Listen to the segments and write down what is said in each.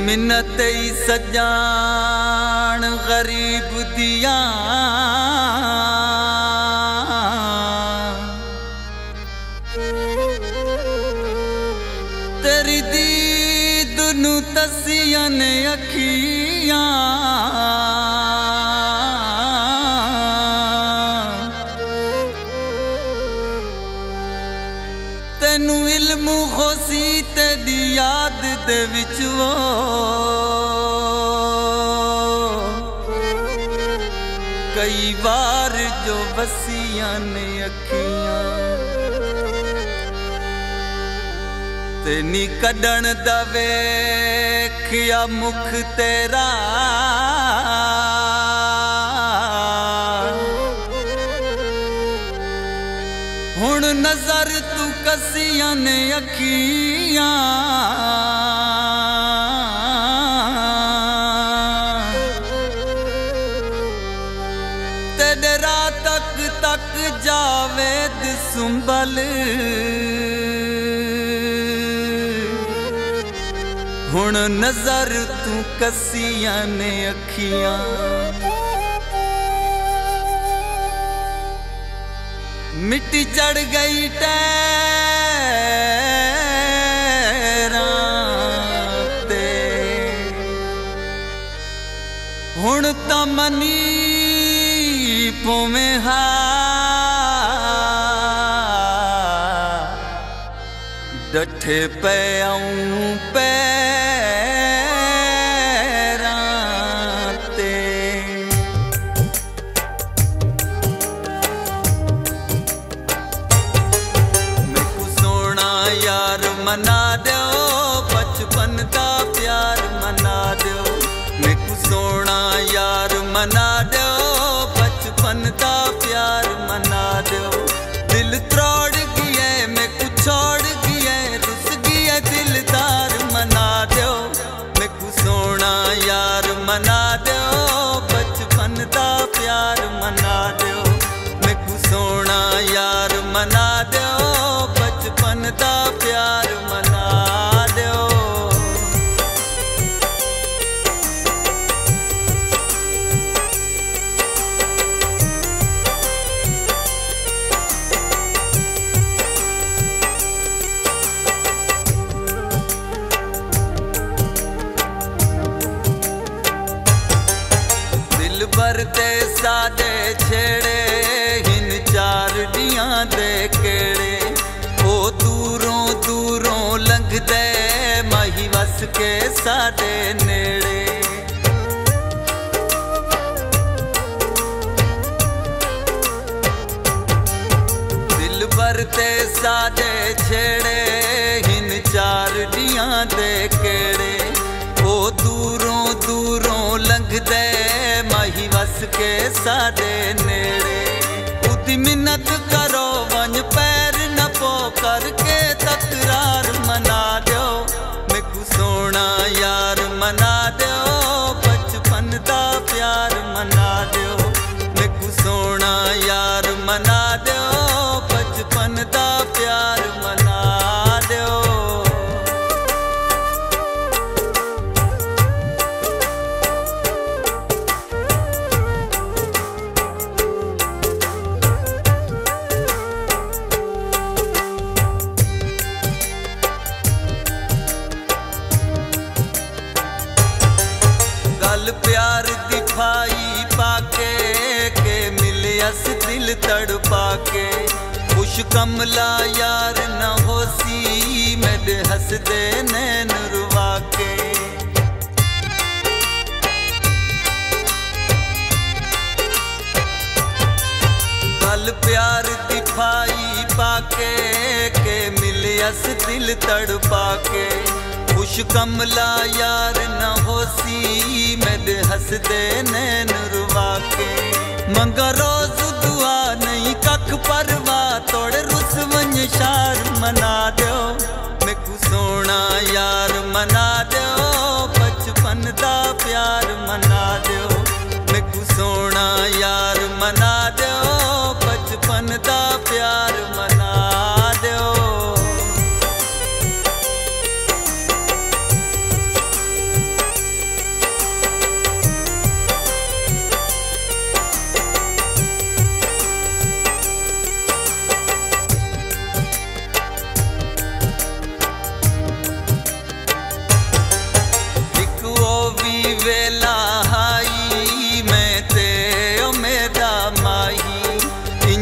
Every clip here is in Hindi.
मिन्नत सजान गरीब दिया तेरी दीद नू तसियन अखियां तेनू इल्म होसी तेरी याद दे विच वो कई बार जो बसियां ने अखियां ते नी कढण दा वेखिया मुख तेरा हुण नजर तू कसियां ने अखियां तेरे रात तक तक जावेद सुंबल हुण नजर तू कसियां ने अखियां मिट्टी चढ़ गई टैरां ते हुण तमनी पोवें हा डठे पे आऊं पैरां ते मैनू सोना यार मना दो बचपन दा प्यार मना दो मैनू सोना यार मना दो बचपन दा प्यार मना दो दिल त्रोड़ गया मैनू छोड़ दिलदार मना दो मैनू सोना यार मना दो बचपन दा प्यार मना दो मैनू सोना यार मना दो बचपन दा प्यार मना दो बरते सादे छेड़े हिन चार डियां दे केड़े ओ दूरों दूरों लंघदे माही वस के सादे नेड़े दिल बरते सादे छेड़े हिन चार डियां दे केड़े ओ दूरों दूरों लंघदे माही वस के सादे नेड़े उदी मिन्नत करो वंज पैर न पो करके तकरार मना दो मैनू सोना यार मना दो बचपन दा प्यार मना दो मैनू सोना यार मना दो बचपन दा प्यार मना दो प्यार दिखाई पाके के मिलियस दिल तड़पा के खुश कमला यार न होसी मेरे हंसदे नैन रुवा के गल प्यार दिखाई पाके के मिलियस दिल तड़पा के खुश कमला यार न होसी मेरे हंसदे नैन रुवा के मंगा रोज दुआ नहीं कख परवा तोड़े रुस वंज शार मना दो मैनू सोना यार मना दो बचपन दा प्यार मना दो मैनू सोना यार मना दो बचपन दा प्यार मना दो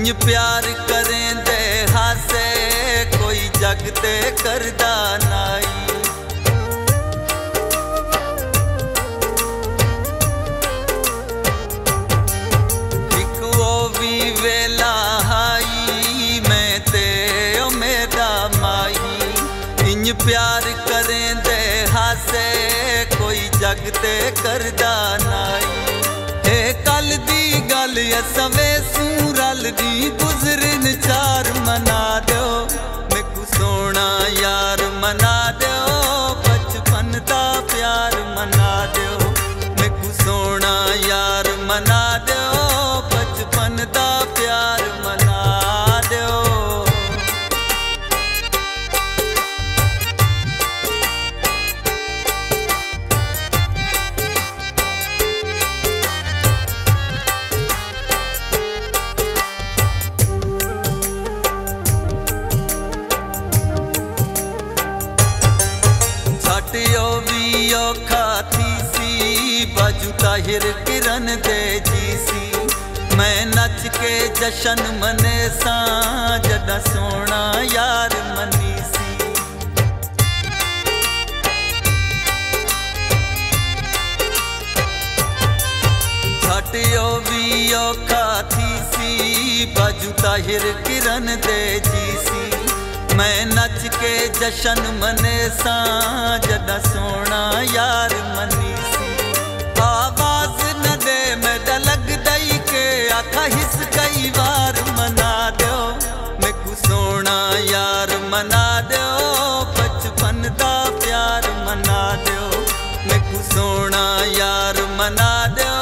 इंज प्यार करें दे हासे कोई जगते करदा नाई। एक वो भी वेला हाई मैं ते ओ मेरा माई। इंज प्यार करें दे हासे कोई जगते करदा नाई। हे कल दी गल सवे सूरल दी गुजरन चार मना दो मैकू सोना यार मना दो बचपन दा प्यार मना दो मैकू सोना यार मना दो बचपन दा प्यार मना दो। खाती सी बाजू ताहिर किरण दे जी सी। मैं नच के जशन मने सा जदा सोना यार मनी सी। छटियो भी खाती सी बाजू ताहिर किरण दे जी सी। मैं नच के जशन मने सा जदा सोना यार मनी सी। आवाज न दे मैं लग दई के आखा हिस कई बार मना दो मैकू सोना यार मना दो बचपन दा प्यार मना दो मैकू सोना यार मना दो